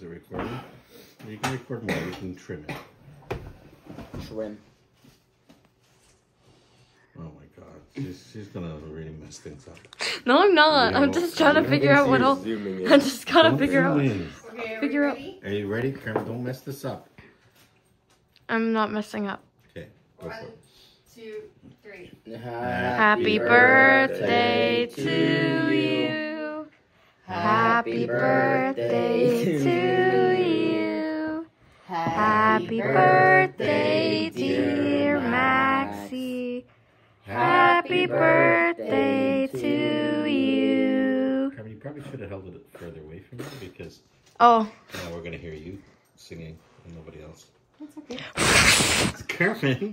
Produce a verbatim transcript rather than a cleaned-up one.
it recording? You can record more, you can trim it. Trim. Oh my god, she's, she's gonna really mess things up. No, I'm not. You know, I'm just trying to I'm figure out what You're I'll... zooming in. I'm just gotta Don't figure out... zoom in. Okay, are Figure we out- ready? Are you ready, Karen? Don't mess this up. I'm not messing up. Okay, go for One, it. two, three. Happy birthday to you. Happy birthday to you. Happy birthday, dear Maxi. Happy birthday to you. Karen, you probably should have held it further away from you because Oh. now we're gonna hear you singing and nobody else. That's okay. It's Karen.